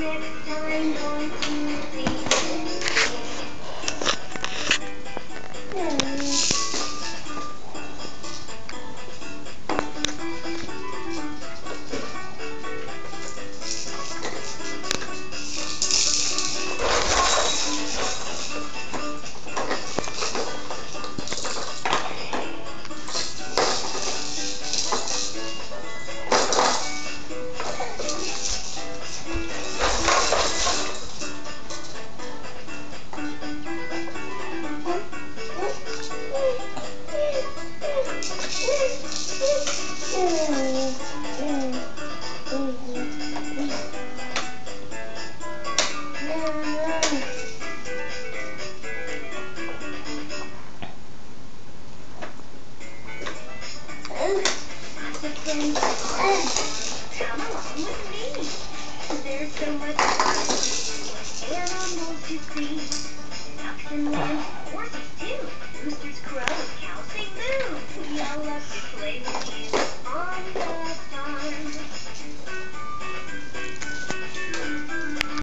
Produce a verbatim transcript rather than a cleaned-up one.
next time going to see. Come along with me. There's so much fun. Animals to see. Ducks and lambs, horses too. Roosters crow, cows they moo.